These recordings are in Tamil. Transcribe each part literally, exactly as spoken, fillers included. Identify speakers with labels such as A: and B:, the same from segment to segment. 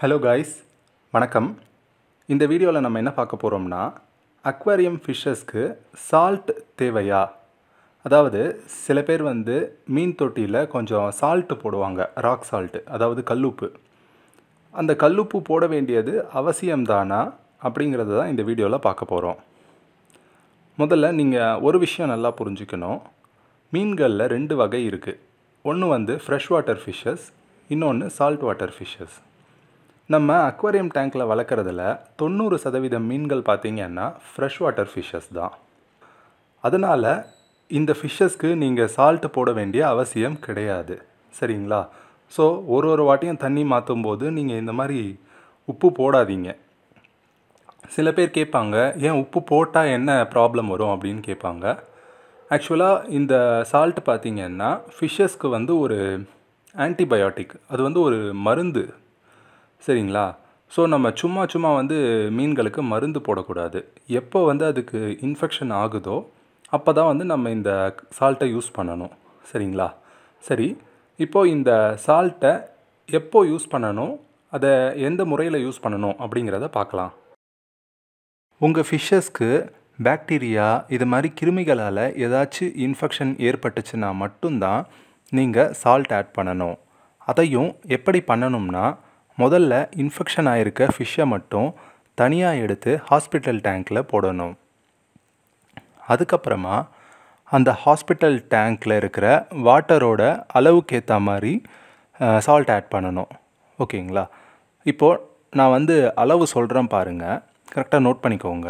A: Hello guys, வணக்கம். இந்த வீடியோவில் நம்ம என்ன பார்க்க போகிறோம்னா அக்வாரியம் ஃபிஷ்ஷஸ்க்கு சால்ட் தேவையா? அதாவது சில பேர் வந்து மீன் தொட்டியில் கொஞ்சம் சால்ட்டு போடுவாங்க, ராக் சால்ட்டு, அதாவது கல்லுப்பு. அந்த கல்லுப்பு போட வேண்டியது அவசியம்தானா அப்படிங்கிறது தான் இந்த வீடியோவில் பார்க்க போகிறோம். முதல்ல நீங்கள் ஒரு விஷயம் நல்லா புரிஞ்சுக்கணும். மீன்களில் ரெண்டு வகை இருக்குது. ஒன்று வந்து ஃப்ரெஷ் வாட்டர் ஃபிஷ்ஷஸ், இன்னொன்று சால்ட் வாட்டர் ஃபிஷ்ஷஸ். நம்ம அக்வாரியம் டேங்க்கில் வளர்க்குறதுல தொண்ணூறு சதவீதம் மீன்கள் பார்த்திங்கன்னா ஃப்ரெஷ் வாட்டர் ஃபிஷ்ஷஸ் தான். அதனால் இந்த ஃபிஷ்ஷஸ்க்கு நீங்கள் சால்ட்டு போட வேண்டிய அவசியம் கிடையாது, சரிங்களா? ஸோ ஒரு ஒரு வாட்டியும் தண்ணி மாற்றும் போது நீங்கள் இந்த மாதிரி உப்பு போடாதீங்க. சில பேர் கேட்பாங்க, ஏன் உப்பு போட்டால் என்ன ப்ராப்ளம் வரும் அப்படின்னு கேட்பாங்க. ஆக்சுவலாக இந்த சால்ட் பார்த்திங்கன்னா ஃபிஷ்ஷஸ்க்கு வந்து ஒரு ஆன்டிபயோட்டிக், அது வந்து ஒரு மருந்து, சரிங்களா? ஸோ நம்ம சும்மா சும்மா வந்து மீன்களுக்கு மருந்து போடக்கூடாது. எப்போ வந்து அதுக்கு இன்ஃபெக்ஷன் ஆகுதோ அப்போ தான் வந்து நம்ம இந்த சால்ட்டை யூஸ் பண்ணணும், சரிங்களா? சரி, இப்போது இந்த சால்ட்டை எப்போ யூஸ் பண்ணணும், அதை எந்த முறையில் யூஸ் பண்ணணும் அப்படிங்கிறத பார்க்கலாம். உங்கள் ஃபிஷ்ஷஸ்க்கு பாக்டீரியா இது மாதிரி கிருமிகளால் ஏதாச்சும் இன்ஃபெக்ஷன் ஏற்பட்டுச்சுன்னா மட்டும்தான் நீங்கள் சால்ட் ஆட் பண்ணணும். அதையும் எப்படி பண்ணணும்னா, முதல்ல இன்ஃபெக்ஷன் ஆகிருக்க ஃபிஷ்ஷை மட்டும் தனியாக எடுத்து ஹாஸ்பிட்டல் டேங்க்கில் போடணும். அதுக்கப்புறமா அந்த ஹாஸ்பிட்டல் டேங்க்கில் இருக்கிற வாட்டரோட அளவுக்கு ஏற்ற மாதிரி சால்ட் ஆட் பண்ணணும், ஓகேங்களா? இப்போது நான் வந்து அளவு சொல்கிறேன் பாருங்கள், கரெக்டாக நோட் பண்ணிக்கோங்க.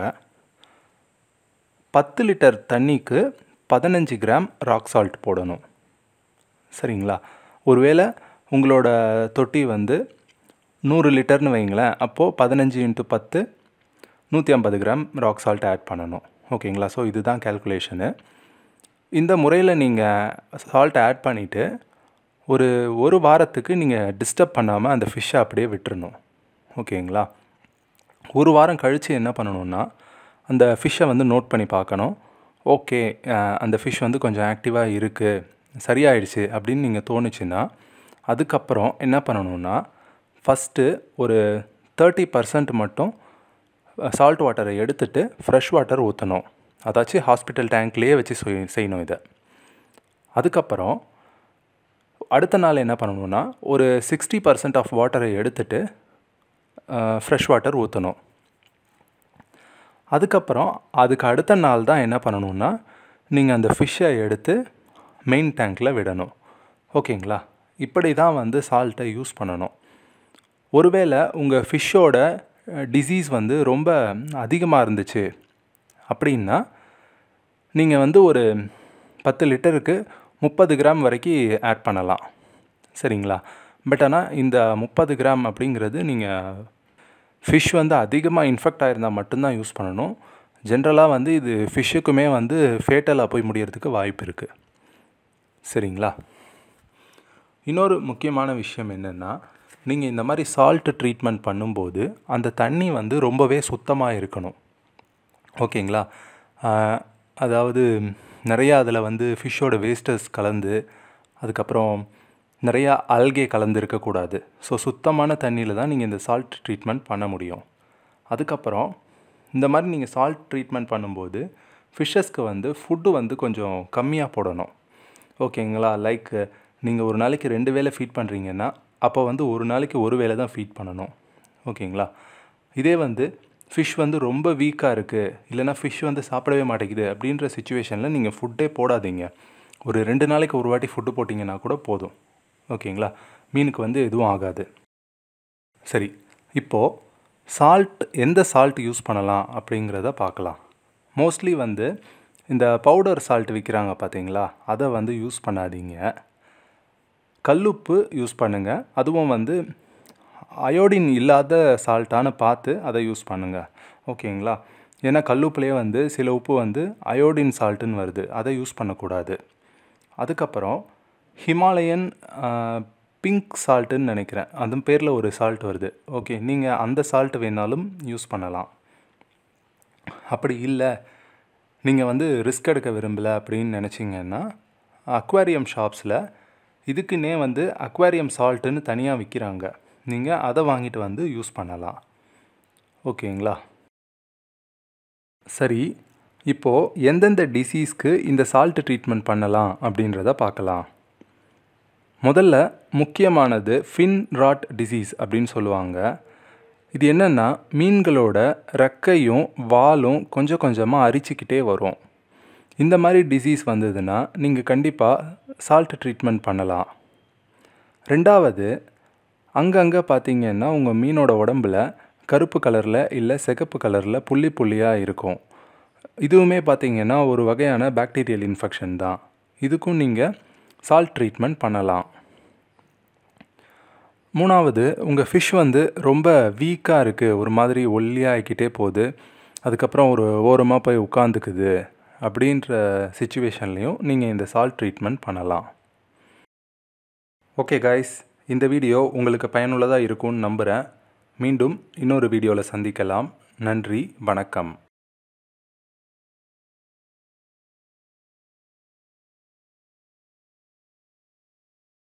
A: பத்து லிட்டர் தண்ணிக்கு பதினஞ்சு கிராம் ராக் சால்ட் போடணும், சரிங்களா? ஒருவேளை உங்களோட தொட்டி வந்து நூறு லிட்டர்னு வைங்களேன், அப்போது பதினஞ்சு இன்ட்டு பத்து நூற்றி ஐம்பது கிராம் ராக் சால்ட் ஆட் பண்ணணும், ஓகேங்களா? ஸோ இதுதான் கேல்குலேஷனு. இந்த முறையில் நீங்கள் சால்ட் ஆட் பண்ணிவிட்டு ஒரு ஒரு வாரத்துக்கு நீங்கள் டிஸ்டர்ப் பண்ணாமல் அந்த ஃபிஷ்ஷை அப்படியே விட்டுறணும், ஓகேங்களா? ஒரு வாரம் கழித்து என்ன பண்ணணுன்னா, அந்த ஃபிஷ்ஷை வந்து நோட் பண்ணி பார்க்கணும். ஓகே, அந்த ஃபிஷ் வந்து கொஞ்சம் ஆக்டிவாக இருக்குது, சரியாயிடுச்சு அப்படின்னு நீங்கள் தோணுச்சுன்னா, அதுக்கப்புறம் என்ன பண்ணணுன்னா, ஃபஸ்ட்டு ஒரு தேர்ட்டி பர்சன்ட் மட்டும் சால்ட் வாட்டரை எடுத்துகிட்டு ஃப்ரெஷ் வாட்டர் ஊற்றணும். அதாச்சும் ஹாஸ்பிட்டல் டேங்க்லேயே வச்சு செய்யணும் இதை. அதுக்கப்புறம் அடுத்த நாள் என்ன பண்ணணுன்னா, ஒரு சிக்ஸ்டி பர்சன்ட் ஆஃப் வாட்டரை எடுத்துகிட்டு ஃப்ரெஷ் வாட்டர் ஊற்றணும். அதுக்கப்புறம் அதுக்கு அடுத்த நாள் தான் என்ன பண்ணணுன்னா, நீங்கள் அந்த ஃபிஷ்ஷை எடுத்து மெயின் டேங்க்கில் விடணும், ஓகேங்களா? இப்படி தான் வந்து சால்ட்டை யூஸ் பண்ணணும். ஒருவேளை உங்கள் ஃபிஷ்ஷோட டிசீஸ் வந்து ரொம்ப அதிகமாக இருந்துச்சு அப்படின்னா, நீங்கள் வந்து ஒரு பத்து லிட்டருக்கு முப்பது கிராம் வரைக்கும் ஆட் பண்ணலாம், சரிங்களா? பட் ஆனால் இந்த முப்பது கிராம் அப்படிங்கிறது நீங்கள் ஃபிஷ் வந்து அதிகமாக இன்ஃபெக்ட் ஆகிருந்தால் மட்டும்தான் யூஸ் பண்ணணும். ஜென்ரலாக வந்து இது ஃபிஷ்ஷுக்குமே வந்து ஃபேட்டலாக போய் முடியறதுக்கு வாய்ப்பு இருக்குது, சரிங்களா? இன்னொரு முக்கியமான விஷயம் என்னென்னா, நீங்கள் இந்த மாதிரி சால்ட் ட்ரீட்மெண்ட் பண்ணும்போது அந்த தண்ணி வந்து ரொம்பவே சுத்தமாக இருக்கணும், ஓகேங்களா? அதாவது நிறையா அதில் வந்து ஃபிஷ்ஷோட வேஸ்டஸ் கலந்து, அதுக்கப்புறம் நிறையா அல்கே கலந்து இருக்கக்கூடாது. ஸோ சுத்தமான தண்ணியில் தான் நீங்கள் இந்த சால்ட் ட்ரீட்மெண்ட் பண்ண முடியும். அதுக்கப்புறம் இந்த மாதிரி நீங்கள் சால்ட் ட்ரீட்மெண்ட் பண்ணும்போது ஃபிஷ்ஷஸ்க்கு வந்து ஃபுட்டு வந்து கொஞ்சம் கம்மியாக போடணும், ஓகேங்களா? லைக் நீங்கள் ஒரு நாளைக்கு ரெண்டு வேளை ஃபீட் பண்ணுறீங்கன்னா அப்போ வந்து ஒரு நாளைக்கு ஒரு வேளை தான் ஃபீட் பண்ணணும், ஓகேங்களா? இதே வந்து ஃபிஷ் வந்து ரொம்ப வீக்காக இருக்குது, இல்லைனா ஃபிஷ் வந்து சாப்பிடவே மாட்டேங்குது அப்படின்ற சுச்சுவேஷனில் நீங்கள் ஃபுட்டே போடாதீங்க. ஒரு ரெண்டு நாளைக்கு ஒரு வாட்டி ஃபுட்டு போட்டிங்கன்னா கூட போதும், ஓகேங்களா? மீனுக்கு வந்து எதுவும் ஆகாது. சரி, இப்போது சால்ட் எந்த சால்ட் யூஸ் பண்ணலாம் அப்படிங்கிறத பார்க்கலாம். மோஸ்ட்லி வந்து இந்த பவுடர் சால்ட் விற்கிறாங்க பார்த்தீங்களா, அதை வந்து யூஸ் பண்ணாதீங்க. கல்லுப்பு யூஸ் பண்ணுங்கள். அதுவும் வந்து அயோடின் இல்லாத சால்ட்டான பார்த்து அதை யூஸ் பண்ணுங்கள், ஓகேங்களா? ஏன்னா கல்லுப்புலேயே வந்து சில உப்பு வந்து அயோடின் சால்ட்டுன்னு வருது, அதை யூஸ் பண்ணக்கூடாது. அதுக்கப்புறம் ஹிமாலயன் பிங்க் சால்ட்டுன்னு நினைக்கிறேன், அந்த பேரில் ஒரு சால்ட் வருது, ஓகே, நீங்கள் அந்த சால்ட் வேணாலும் யூஸ் பண்ணலாம். அப்படி இல்லை, நீங்கள் வந்து ரிஸ்க் எடுக்க விரும்பலை அப்படின்னு நினச்சிங்கன்னா, அக்வாரியம் ஷாப்ஸில் இதுக்குன்னே வந்து அக்வாரியம் சால்ட்டுன்னு தனியாக விற்கிறாங்க, நீங்கள் அதை வாங்கிட்டு வந்து யூஸ் பண்ணலாம். ஓகேங்களா? சரி, இப்போது எந்தெந்த டிசீஸ்க்கு இந்த சால்ட் ட்ரீட்மெண்ட் பண்ணலாம் அப்படின்றத பார்க்கலாம். முதல்ல முக்கியமானது ஃபின் ராட் டிசீஸ் அப்படின்னு சொல்லுவாங்க. இது என்னென்னா, மீன்களோட ரெக்கையும் வாலும் கொஞ்சம் கொஞ்சமாக அரிச்சிக்கிட்டே வரும். இந்த மாதிரி டிசீஸ் வந்ததுன்னா நீங்கள் கண்டிப்பாக சால்ட் ட்ரீட்மெண்ட் பண்ணலாம். ரெண்டாவது, அங்கங்கே பார்த்தீங்கன்னா உங்கள் மீனோட உடம்பில் கருப்பு கலரில் இல்லை சிகப்பு கலரில் புள்ளி புள்ளியாக இருக்கும். இதுவுமே பார்த்தீங்கன்னா ஒரு வகையான பாக்டீரியல் இன்ஃபெக்ஷன் தான். இதுக்கும் நீங்கள் சால்ட் ட்ரீட்மெண்ட் பண்ணலாம். மூணாவது, உங்கள் ஃபிஷ் வந்து ரொம்ப வீக்காக இருக்குது, ஒரு மாதிரி ஒல்லியாக ஆகிக்கிட்டே போகுது, அதுக்கப்புறம் ஒரு ஓரமாக போய் உட்காந்துக்குது அப்படின்ற சிச்சுவேஷன்லேயும் நீங்கள் இந்த சால்ட் ட்ரீட்மெண்ட் பண்ணலாம். ஓகே காய்ஸ், இந்த வீடியோ உங்களுக்கு பயனுள்ளதாக இருக்கும்னு நம்புகிறேன். மீண்டும் இன்னொரு வீடியோவில் சந்திக்கலாம். நன்றி, வணக்கம்.